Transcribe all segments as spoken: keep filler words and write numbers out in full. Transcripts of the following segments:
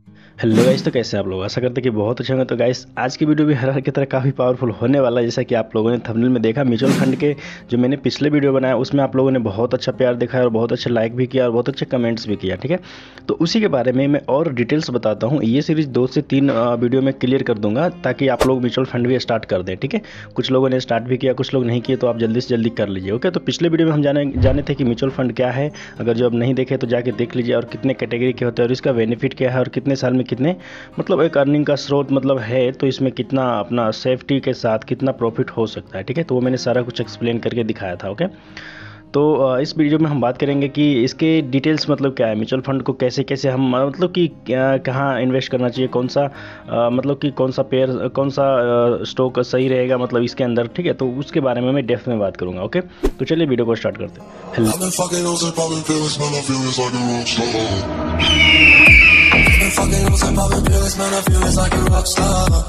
Hello guys, तो कैसे हैं आप लोग। आशा करते हैं कि बहुत अच्छे होंगे। तो गाइस, आज की वीडियो भी हर हर की तरह काफ़ी पावरफुल होने वाला है। जैसा कि आप लोगों ने थंबनेल में देखा, म्यूचुअल फंड के जो मैंने पिछले वीडियो बनाया उसमें आप लोगों ने बहुत अच्छा प्यार दिखाया और बहुत अच्छे लाइक भी किया और बहुत अच्छे कमेंट्स भी किया। ठीक है, तो उसी के बारे में मैं और डिटेल्स बताता हूँ। ये सीरीज दो से तीन अ, वीडियो में क्लियर कर दूंगा ताकि आप लोग म्यूचुअल फंड भी स्टार्ट कर दें। ठीक है, कुछ लोगों ने स्टार्ट भी किया, कुछ लोग नहीं किए, तो आप जल्दी से जल्दी कर लीजिए। ओके, तो पिछले वीडियो में हम जाने जाने थे कि म्यूचुअल फंड क्या है। अगर जो अब नहीं देखे तो जाके देख लीजिए, और कितने कैटेगरी के होते हैं और इसका बेनिफिट क्या है और कितने साल में कितने मतलब एक अर्निंग का स्रोत मतलब है, तो इसमें कितना अपना सेफ्टी के साथ कितना प्रॉफिट हो सकता है। ठीक है, तो वो मैंने सारा कुछ एक्सप्लेन करके दिखाया था। ओके, तो अ, इस वीडियो में हम बात करेंगे कि इसके डिटेल्स मतलब क्या है, म्यूचुअल फंड को कैसे कैसे हम अ, मतलब कि क्या- कहाँ इन्वेस्ट करना चाहिए, कौन सा अ, मतलब कि कौन सा पेयर कौन सा स्टॉक सही रहेगा मतलब इसके अंदर। ठीक है, तो उसके बारे में मैं डेप्थ में बात करूँगा। ओके, तो चलिए वीडियो को स्टार्ट करते हैं। Hello I've been fucking hoes and popping pills, man, I feel it's like a rock star. I've been fucking hoes and popping pills, man, I feel it's like a rock star.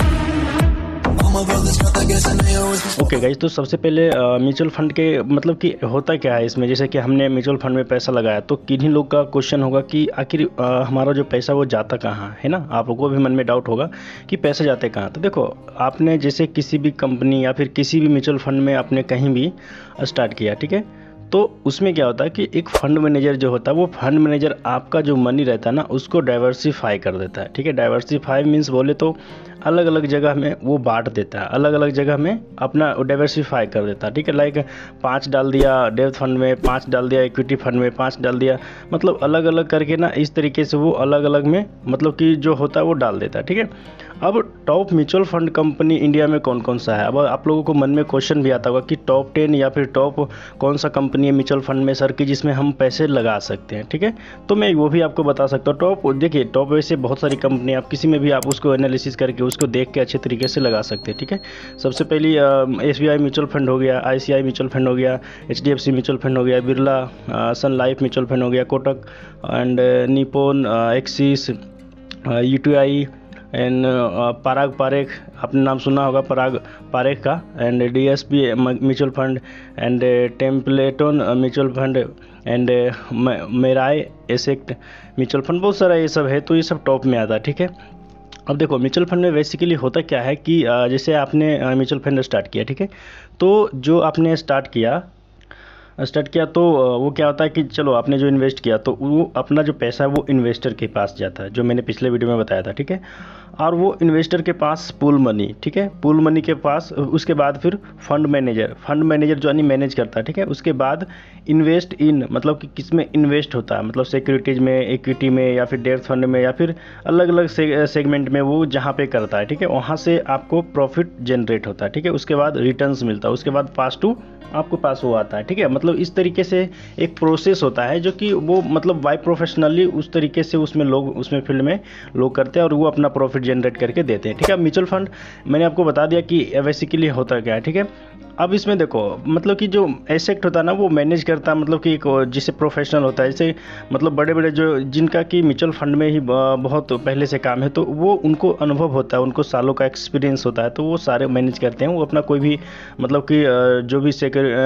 All my brothers got that gas and they always be okay guys, तो सबसे पहले mutual fund के मतलब कि होता क्या है इसमें। जैसे कि हमने म्यूचुअल फंड में पैसा लगाया, तो किन्हीं लोग का क्वेश्चन होगा कि आखिर अ, हमारा जो पैसा वो जाता कहाँ है ना। आप लोगों को भी मन में डाउट होगा कि पैसे जाते कहाँ। तो देखो, आपने जैसे किसी भी कंपनी या फिर किसी भी म्यूचुअल फंड में आपने कहीं भी स्टार्ट किया, ठीक है, तो उसमें क्या होता है कि एक फंड मैनेजर जो होता है, वो फंड मैनेजर आपका जो मनी रहता है ना उसको डाइवर्सिफाई कर देता है। ठीक है, डाइवर्सिफाई मीन्स बोले तो अलग अलग जगह में वो बांट देता है, अलग अलग जगह में अपना डाइवर्सिफाई कर देता है। ठीक है, लाइक पाँच डाल दिया डेब्ट फंड में, पाँच डाल दिया इक्विटी फंड में, पाँच डाल दिया, मतलब अलग अलग करके ना इस तरीके से वो अलग अलग में मतलब कि जो होता है वो डाल देता है। ठीक है, अब top mutual fund company India में कौन कौन सा है। अब आप लोगों को मन में क्वेश्चन भी आता होगा कि टॉप टेन या फिर टॉप कौन सा कंपनी है म्यूचुअल फंड में सर की जिसमें हम पैसे लगा सकते हैं। ठीक है, तो मैं वो भी आपको बता सकता हूँ। टॉप देखिए, टॉप वैसे बहुत सारी कंपनी, आप किसी में भी आप उसको एनालिसिस करके उसको देख के अच्छे तरीके से लगा सकते हैं। ठीक है, सबसे पहली S B I mutual fund हो गया, I C I mutual fund हो गया, H D F C mutual fund हो गया, Birla sun life mutual fund हो गया, Kotak and Nippon Axis, U T I and Parag Parekh, आपने नाम सुना होगा पराग पारेख का, and D S P mutual fund and Templeton mutual fund and Mirae asset mutual fund, बहुत सारा ये सब है। तो ये सब टॉप में आता है। ठीक है, अब देखो म्यूचुअल फंड में बेसिकली होता क्या है कि अ, जैसे आपने म्यूचुअल फंड स्टार्ट किया, ठीक है, तो जो आपने स्टार्ट किया स्टार्ट किया तो अ, वो क्या होता है कि चलो आपने जो इन्वेस्ट किया तो वो अपना जो पैसा है वो इन्वेस्टर के पास जाता है, जो मैंने पिछले वीडियो में बताया था। ठीक है, और वो इन्वेस्टर के पास पूल मनी, ठीक है, पूल मनी के पास उसके बाद फिर फंड मैनेजर फंड मैनेजर जो यानी मैनेज करता है। ठीक है, उसके बाद इन्वेस्ट इन मतलब कि किस में इन्वेस्ट होता है, मतलब सिक्योरिटीज़ में, इक्विटी में, या फिर डेब्ट फंड में, या फिर अलग अलग से, सेगमेंट में वो जहाँ पे करता है। ठीक है, वहाँ से आपको प्रॉफिट जनरेट होता है। ठीक है, उसके बाद रिटर्न्स मिलता है, उसके बाद पास टू आपको पास वो आता है। ठीक है, मतलब इस तरीके से एक प्रोसेस होता है जो कि वो मतलब बाय प्रोफेशनली उस तरीके से उसमें लोग उसमें फील्ड में लोग करते हैं और वो अपना प्रॉफिट जनरेट करके देते हैं। ठीक है, म्यूचुअल फंड मैंने आपको बता दिया कि बेसिकली होता क्या है। ठीक है, अब इसमें देखो मतलब कि जो एसेट होता है ना वो मैनेज करता है, मतलब कि एक जिसे प्रोफेशनल होता है, जैसे मतलब बड़े बड़े जो जिनका कि म्यूचुअल फंड में ही ब- बहुत पहले से काम है, तो वो उनको अनुभव होता है, उनको सालों का एक्सपीरियंस होता है, तो वो सारे मैनेज करते हैं। वो अपना कोई भी मतलब कि अ, जो भी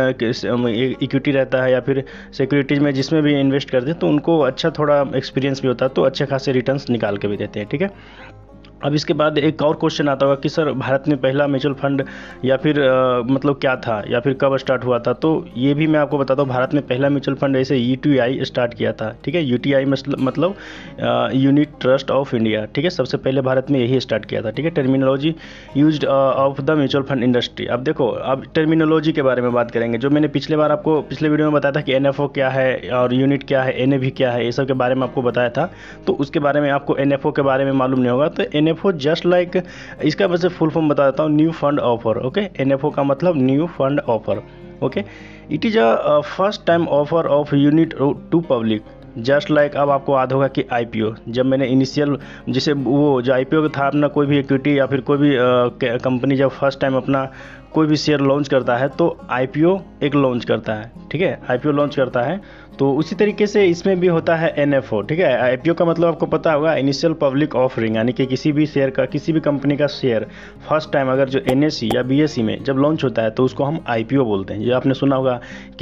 इक्विटी रहता है या फिर सिक्योरिटीज़ में जिसमें भी इन्वेस्ट करते हैं, तो उनको अच्छा थोड़ा एक्सपीरियंस भी होता है, तो अच्छे खासे रिटर्न्स निकाल के भी देते हैं। ठीक है, अब इसके बाद एक और क्वेश्चन आता होगा कि सर भारत में पहला म्यूचुअल फंड या फिर अ, मतलब क्या था या फिर कब स्टार्ट हुआ था। तो ये भी मैं आपको बताता हूँ, भारत में पहला म्यूचुअल फंड ऐसे यू टी आई स्टार्ट किया था। ठीक है, यू टी आई मतलब यूनिट ट्रस्ट ऑफ इंडिया। ठीक है, सबसे पहले भारत में यही स्टार्ट किया था। ठीक है, terminology used of the mutual fund industry. अब देखो, अब टर्मिनोलॉजी के बारे में बात करेंगे। जो मैंने पिछले बार आपको पिछले वीडियो में बताया था कि एन एफ ओ क्या है और यूनिट क्या है, एन ए वी क्या है, ये सब के बारे में आपको बताया था, तो उसके बारे में आपको एन एफ ओ के बारे में मालूम नहीं होगा। तो N F O just like, इसका वैसे फुल फॉर्म बता देता हूँ, new fund offer. Okay, N F O का मतलब new fund offer. Okay, it is a first time offer of unit to public, just like अब आपको याद होगा कि आई पी ओ, जब मैंने इनिशियल जैसे वो जो आई पी ओ था अपना कोई भी इक्विटी या फिर कोई भी कंपनी जब फर्स्ट टाइम अपना कोई भी शेयर लॉन्च करता है तो आईपीओ एक लॉन्च करता है, ठीक है, आईपीओ लॉन्च करता है। तो उसी तरीके से इसमें भी होता है एनएफओ, ठीक है। आईपीओ का मतलब आपको पता होगा इनिशियल पब्लिक ऑफरिंग, यानी कि किसी भी शेयर का, किसी भी कंपनी का शेयर फर्स्ट टाइम अगर जो एनएसई या बीएसई में जब लॉन्च होता है तो उसको हम आईपीओ बोलते हैं। ये आपने सुना होगा कि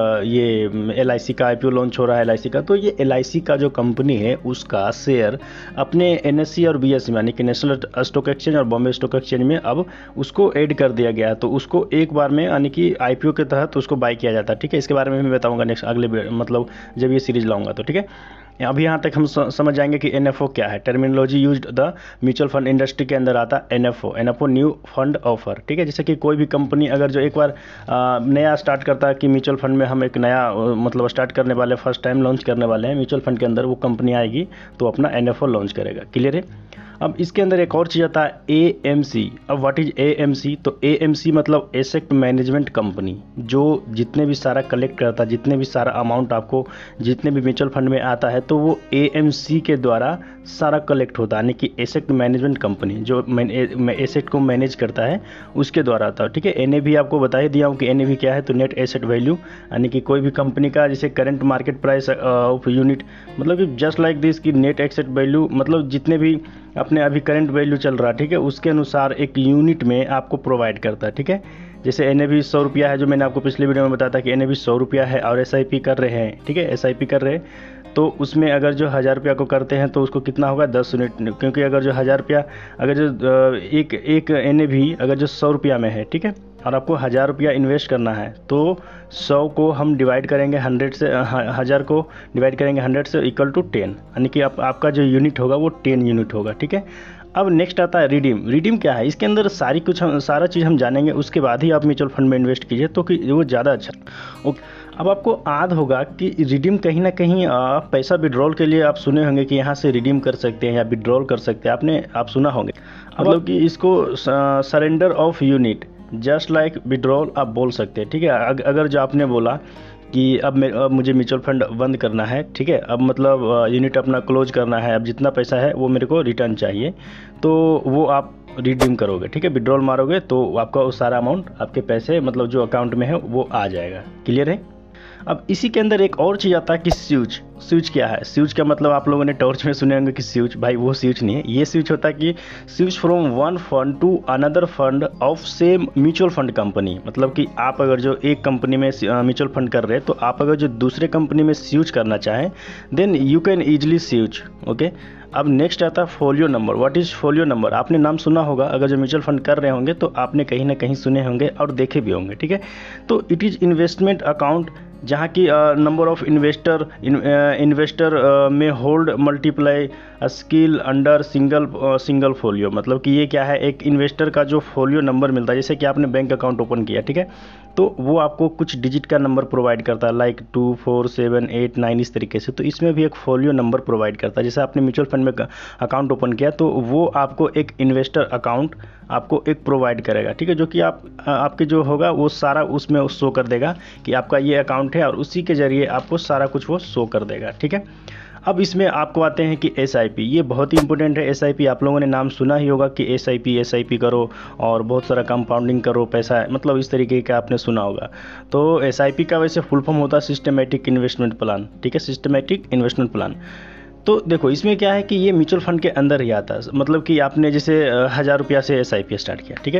ये एलआईसी का आईपीओ लॉन्च हो रहा है, एलआईसी का। तो ये एलआईसी का जो कंपनी है उसका शेयर अपने एनएसई और बीएसई में, यानी कि नेशनल स्टॉक एक्सचेंज और बॉम्बे स्टॉक एक्सचेंज में अब उसको ऐड कर दिया गया है। तो उसको एक बार में, यानी कि आईपीओ के तहत उसको बाय किया जाता है, ठीक है। इसके बारे में भी बताऊंगा नेक्स्ट अगले मतलब जब ये सीरीज लाऊंगा तो, ठीक है। अभी यहाँ तक हम समझ जाएंगे कि एनएफओ क्या है। Terminology used the mutual fund industry के अंदर आता है NFO, NFO new fund offer, ठीक है। जैसे कि कोई भी कंपनी अगर जो एक बार आ, नया स्टार्ट करता है कि म्यूचुअल फंड में हम एक नया मतलब स्टार्ट करने वाले, फर्स्ट टाइम लॉन्च करने वाले हैं म्यूचुअल फंड के अंदर, वो कंपनी आएगी तो अपना एनएफओ लॉन्च करेगा। क्लियर है। अब इसके अंदर एक और चीज़ आता है एएमसी। अब व्हाट इज एएमसी? तो एएमसी मतलब एसेट मैनेजमेंट कंपनी, जो जितने भी सारा कलेक्ट करता है, जितने भी सारा अमाउंट आपको जितने भी म्यूचुअल फंड में आता है तो वो एएमसी के द्वारा सारा कलेक्ट होता है, यानी कि एसेट मैनेजमेंट कंपनी जो एसेट को मैनेज करता है उसके द्वारा आता है, ठीक है। एनएवी आपको बता ही दिया हूँ कि एनएवी क्या है, तो नेट एसेट वैल्यू, यानी कि कोई भी कंपनी का जैसे current market price of unit, मतलब कि जस्ट लाइक दिस कि नेट एसेट वैल्यू मतलब जितने भी अपने अभी करंट वैल्यू चल रहा है, ठीक है, उसके अनुसार एक यूनिट में आपको प्रोवाइड करता है, ठीक है। जैसे एन ए बी सौ रुपया है, जो मैंने आपको पिछले वीडियो में बताया था कि एन ए बी सौ रुपया है और एस आई पी कर रहे हैं, ठीक है, एस आई पी कर रहे हैं तो उसमें अगर जो हज़ार रुपया को करते हैं तो उसको कितना होगा दस यूनिट, क्योंकि अगर जो हज़ार रुपया अगर जो एक एक एन ए बी अगर जो सौ रुपया में है, ठीक है, और आपको हज़ार रुपया इन्वेस्ट करना है तो सौ को हम डिवाइड करेंगे हंड्रेड से, हज़ार को डिवाइड करेंगे हंड्रेड से इक्वल टू टेन, यानी कि आप, आपका जो यूनिट होगा वो टेन यूनिट होगा, ठीक है। अब नेक्स्ट आता है रिडीम। रिडीम क्या है? इसके अंदर सारी कुछ हम सारा चीज़ हम जानेंगे, उसके बाद ही आप म्यूचुअल फंड में इन्वेस्ट कीजिए तो कि वो ज़्यादा अच्छा। ओके, अब आपको याद होगा कि रिडीम कहीं ना कहीं आ, पैसा विड्रॉल के लिए आप सुने होंगे कि यहाँ से रिडीम कर सकते हैं या विड्रॉल कर सकते हैं, आपने आप सुना होंगे, मतलब कि इसको surrender of unit just like withdrawal आप बोल सकते हैं, ठीक है। अगर जो आपने बोला कि अब मैं अब मुझे म्यूचुअल फंड बंद करना है, ठीक है, अब मतलब यूनिट अपना क्लोज करना है, अब जितना पैसा है वो मेरे को रिटर्न चाहिए, तो वो आप रिडीम करोगे, ठीक है, विड्रॉल मारोगे तो आपका वो सारा अमाउंट आपके पैसे मतलब जो अकाउंट में है वो आ जाएगा। क्लियर है। अब इसी के अंदर एक और चीज़ आता है कि स्विच। स्विच क्या है? स्विच का मतलब आप लोगों ने टॉर्च में सुने होंगे कि स्विच, भाई वो स्विच नहीं है, ये स्विच होता है कि switch from one fund to another fund of same mutual fund company. मतलब कि आप अगर जो एक कंपनी में म्यूचुअल फंड कर रहे हैं तो आप अगर जो दूसरे कंपनी में स्विच करना चाहें then you can easily switch. Okay, अब नेक्स्ट आता है folio number. What is folio number? आपने नाम सुना होगा, अगर जो म्यूचुअल फंड कर रहे होंगे तो आपने कहीं ना कहीं सुने होंगे और देखे भी होंगे, ठीक है। तो इट इज़ इन्वेस्टमेंट अकाउंट जहाँ की नंबर ऑफ इन्वेस्टर इन्वेस्टर में hold multiply skill under single single folio. मतलब कि ये क्या है, एक इन्वेस्टर का जो फोलियो नंबर मिलता है, जैसे कि आपने बैंक अकाउंट ओपन किया, ठीक है, तो वो आपको कुछ डिजिट का नंबर प्रोवाइड करता है, like two four seven eight nine इस तरीके से। तो इसमें भी एक फोलियो नंबर प्रोवाइड करता है। जैसे आपने म्यूचुअल फंड में अकाउंट ओपन किया तो वो आपको एक इन्वेस्टर अकाउंट आपको एक प्रोवाइड करेगा, ठीक है, जो कि आप आपके जो होगा वो सारा उसमें शो कर देगा कि आपका ये अकाउंट है और उसी के ज़रिए आपको सारा कुछ वो शो कर देगा, ठीक है। अब इसमें आपको आते हैं कि एस आई पी, ये बहुत ही इंपॉर्टेंट है। एस आई पी आप लोगों ने नाम सुना ही होगा कि S I P S I P करो और बहुत सारा कंपाउंडिंग करो पैसा, मतलब इस तरीके का आपने सुना होगा। तो एस आई पी का वैसे फुल फॉर्म होता है सिस्टमेटिक इन्वेस्टमेंट प्लान, ठीक है, सिस्टमेटिक इन्वेस्टमेंट प्लान। तो देखो इसमें क्या है कि ये म्यूचुअल फंड के अंदर ही आता है। मतलब कि आपने जैसे हज़ार रुपया से एस आई पी स्टार्ट किया, ठीक है,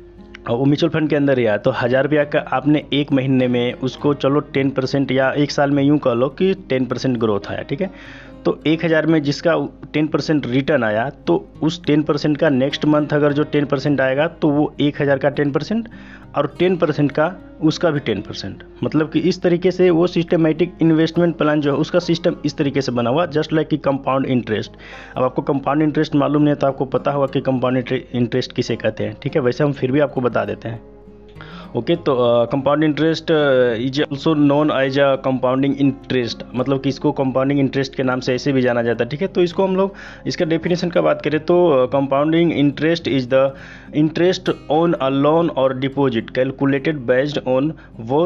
और वो म्यूचुअल फंड के अंदर ही आया, तो हज़ार रुपया का आपने एक महीने में उसको चलो टेन परसेंट या एक साल में यूँ कह लो कि टेन परसेंट ग्रोथ आया, ठीक है। तो एक हज़ार में जिसका टेन परसेंट रिटर्न आया तो उस टेन परसेंट का नेक्स्ट मंथ अगर जो टेन परसेंट आएगा तो वो एक हज़ार का टेन परसेंट और टेन परसेंट का उसका भी टेन परसेंट। मतलब कि इस तरीके से वो सिस्टमेटिक इन्वेस्टमेंट प्लान जो है उसका सिस्टम इस तरीके से बना हुआ, जस्ट लाइक कि कंपाउंड इंटरेस्ट। अब आपको कंपाउंड इंटरेस्ट मालूम नहीं है तो आपको पता होगा कि कंपाउंड इंटरेस्ट किसे कहते हैं, ठीक है, वैसे हम फिर भी आपको बता देते हैं। ओके, तो compound interest is also known as a compounding interest, मतलब कि इसको कंपाउंडिंग इंटरेस्ट के नाम से ऐसे भी जाना जाता है, ठीक है। तो इसको हम लोग इसका डेफिनेशन का बात करें तो compounding interest is the interest on a loan और deposit calculated based on both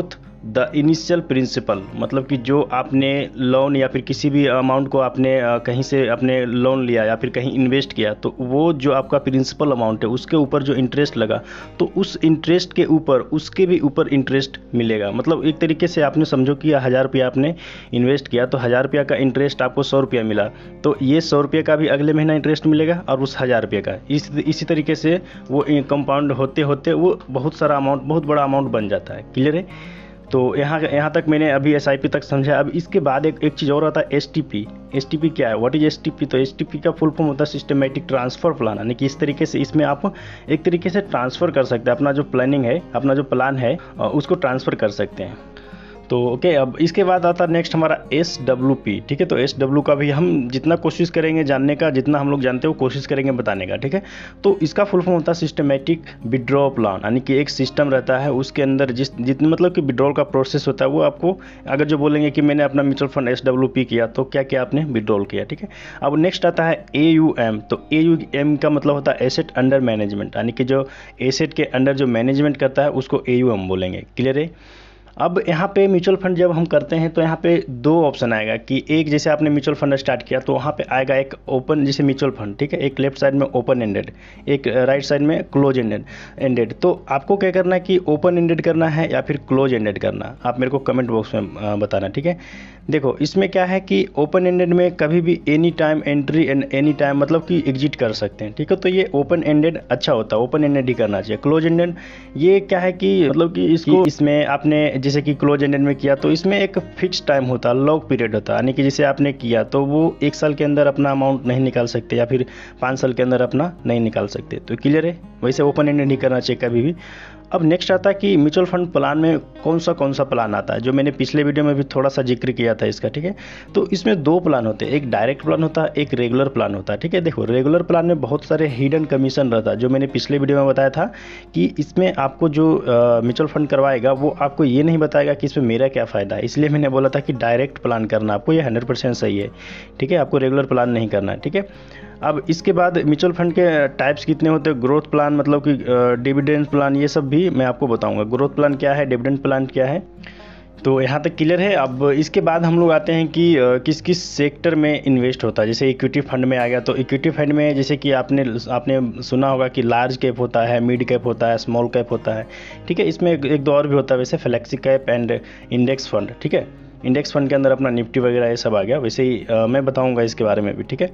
the initial principal, मतलब कि जो आपने लोन या फिर किसी भी अमाउंट को आपने कहीं से अपने लोन लिया या फिर कहीं इन्वेस्ट किया, तो वो जो आपका प्रिंसिपल अमाउंट है उसके ऊपर जो इंटरेस्ट लगा, तो उस इंटरेस्ट के ऊपर उसके भी ऊपर इंटरेस्ट मिलेगा। मतलब एक तरीके से आपने समझो कि हज़ार रुपया आपने इन्वेस्ट किया, तो हज़ार रुपया का इंटरेस्ट आपको सौ रुपया मिला, तो ये सौ रुपये का भी अगले महीना इंटरेस्ट मिलेगा और उस हज़ार रुपये का इस इसी तरीके से वो कंपाउंड होते होते वो बहुत सारा अमाउंट, बहुत बड़ा अमाउंट बन जाता है। क्लियर है? तो यहाँ यहाँ तक मैंने अभी एस आई पी तक समझा। अब इसके बाद एक एक चीज़ और आता है, S T P. S T P क्या है? What is S T P? तो एस टी पी का फुल फॉर्म होता है सिस्टमेटिक ट्रांसफ़र प्लान, यानी कि इस तरीके से इसमें आप एक तरीके से ट्रांसफ़र कर सकते हैं अपना जो प्लानिंग है, अपना जो प्लान है उसको ट्रांसफ़र कर सकते हैं। तो ओके okay, अब इसके बाद आता है नेक्स्ट हमारा एस डब्ल्यू पी। ठीक है, तो एस डब्ल्यू का भी हम जितना कोशिश करेंगे जानने का, जितना हम लोग जानते हैं वो कोशिश करेंगे बताने का। ठीक है, तो इसका फुल फॉर्म होता है सिस्टमेटिक विड्रॉ प्लान, यानी कि एक सिस्टम रहता है उसके अंदर जिस जितने मतलब कि विड्रॉल का प्रोसेस होता है वो आपको अगर जो बोलेंगे कि मैंने अपना mutual fund S W P किया तो क्या क्या आपने विड्रॉल किया। ठीक है, अब नेक्स्ट आता है ए यू एम। तो ए यू एम का मतलब होता है एसेट अंडर मैनेजमेंट, यानी कि जो एसेट के अंडर जो मैनेजमेंट करता है उसको ए यू एम बोलेंगे। क्लियर है? अब यहाँ पे म्यूचुअल फंड जब हम करते हैं तो यहाँ पे दो ऑप्शन आएगा कि एक जैसे आपने म्यूचुअल फंड स्टार्ट किया तो वहाँ पे आएगा एक ओपन जैसे म्यूचुअल फंड। ठीक है, एक लेफ्ट साइड में ओपन एंडेड, एक राइट साइड में क्लोज एंडेड एंडेड तो आपको क्या करना है कि ओपन एंडेड करना है या फिर क्लोज एंडेड करना, आप मेरे को कमेंट बॉक्स में बताना। ठीक है, देखो इसमें क्या है कि ओपन एंडेड में कभी भी any time entry and any time मतलब कि एग्जिट कर सकते हैं। ठीक है, तो ये ओपन एंडेड अच्छा होता है, ओपन एंडेड ही करना चाहिए। क्लोज एंडेड ये क्या है कि मतलब कि इसको इसमें आपने जैसे कि क्लोज एंडेड में किया तो इसमें एक फिक्स टाइम होता है, लॉक पीरियड होता है, यानी कि जैसे आपने किया तो वो एक साल के अंदर अपना अमाउंट नहीं निकाल सकते या फिर पाँच साल के अंदर अपना नहीं निकाल सकते। तो क्लियर है? वैसे ओपन एंडेड नहीं करना चाहिए कभी भी। अब नेक्स्ट आता है कि म्यूचुअल फंड प्लान में कौन सा कौन सा प्लान आता है, जो मैंने पिछले वीडियो में भी थोड़ा सा जिक्र किया था इसका। ठीक है, तो इसमें दो प्लान होते हैं, एक डायरेक्ट प्लान होता है, एक रेगुलर प्लान होता है। ठीक है, देखो रेगुलर प्लान में बहुत सारे हिडन कमीशन रहता है, जो मैंने पिछले वीडियो में बताया था कि इसमें आपको जो म्यूचुअल फंड करवाएगा वो आपको ये नहीं बताएगा कि इसमें मेरा क्या फ़ायदा है, इसलिए मैंने बोला था कि डायरेक्ट प्लान करना आपको, ये हंड्रेड परसेंट सही है। ठीक है, आपको रेगुलर प्लान नहीं करना है। ठीक है, अब इसके बाद म्यूचुअल फंड के टाइप्स कितने होते हैं, ग्रोथ प्लान मतलब कि डिविडेंड प्लान, ये सब भी मैं आपको बताऊंगा। ग्रोथ प्लान क्या है, डिविडेंड प्लान क्या है, तो यहाँ तक क्लियर है। अब इसके बाद हम लोग आते हैं कि किस किस सेक्टर में इन्वेस्ट होता है। जैसे इक्विटी फंड में आ गया, तो इक्विटी फंड में जैसे कि आपने आपने सुना होगा कि लार्ज कैप होता है, मिड कैप होता है, स्मॉल कैप होता है। ठीक है, इसमें एक दो और भी होता है वैसे, flexi cap and index fund. ठीक है, इंडेक्स फंड के अंदर अपना निफ्टी वगैरह ये सब आ गया, वैसे ही आ, मैं बताऊँगा इसके बारे में भी। ठीक है,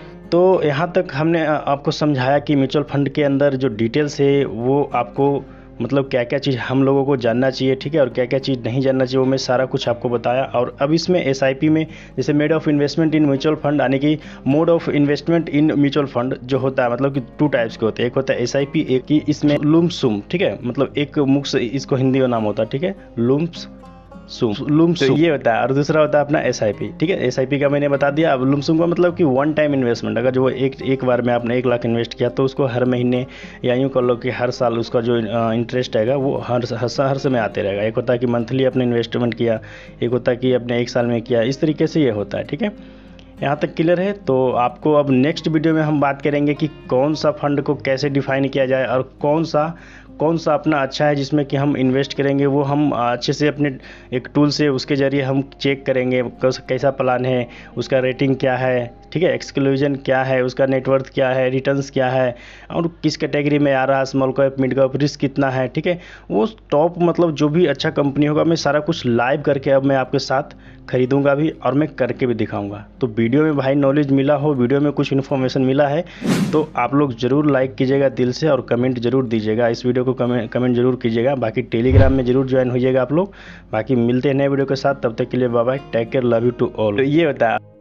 तो यहाँ तक हमने आपको समझाया कि म्यूचुअल फंड के अंदर जो डिटेल्स है वो आपको मतलब क्या क्या चीज़ हम लोगों को जानना चाहिए। ठीक है, और क्या क्या चीज़ नहीं जानना चाहिए वो मैं सारा कुछ आपको बताया। और अब इसमें एस आई पी में जैसे made of investment in mutual fund, यानी कि mode of investment in mutual fund जो होता है मतलब कि टू टाइप्स के होते हैं, एक होता है एस आई पी, एक ही इसमें लुम सुम। ठीक है, मतलब एक मुख्य इसको हिंदी में नाम होता है। ठीक है, लुम्स सुम लुमसुम तो ये होता है, और दूसरा होता है अपना एस आई पी। ठीक है, एस आई पी का मैंने बता दिया। अब लुमसुम का मतलब कि वन टाइम इन्वेस्टमेंट, अगर जो एक एक बार में आपने एक लाख इन्वेस्ट किया तो उसको हर महीने या यूँ कर लो कि हर साल उसका जो इंटरेस्ट रहेगा वो हर हर समय आते रहेगा। एक होता है कि मंथली अपने इन्वेस्टमेंट किया, एक होता है कि अपने एक साल में किया, इस तरीके से ये होता है। ठीक है, यहाँ तक क्लियर है। तो आपको अब नेक्स्ट वीडियो में हम बात करेंगे कि कौन सा फंड को कैसे डिफाइन किया जाए और कौन सा कौन सा अपना अच्छा है जिसमें कि हम इन्वेस्ट करेंगे, वो हम अच्छे से अपने एक टूल से उसके ज़रिए हम चेक करेंगे कैसा प्लान है, उसका रेटिंग क्या है। ठीक है, एक्सक्लूजन क्या है, उसका नेटवर्थ क्या है, रिटर्न्स क्या है, और किस कैटेगरी में आ रहा है, small cap, mid cap, risk कितना है। ठीक है, वो टॉप मतलब जो भी अच्छा कंपनी होगा मैं सारा कुछ लाइव करके अब मैं आपके साथ खरीदूंगा भी और मैं करके भी दिखाऊंगा। तो वीडियो में भाई नॉलेज मिला हो, वीडियो में कुछ इन्फॉर्मेशन मिला है तो आप लोग ज़रूर लाइक कीजिएगा दिल से, और कमेंट जरूर दीजिएगा, इस वीडियो को कमेंट कमेंट जरूर कीजिएगा। बाकी टेलीग्राम में जरूर ज्वाइन होइएगा आप लोग। बाकी मिलते हैं नए वीडियो के साथ, तब तक के लिए bye bye, take care, love you to all. तो ये होता है।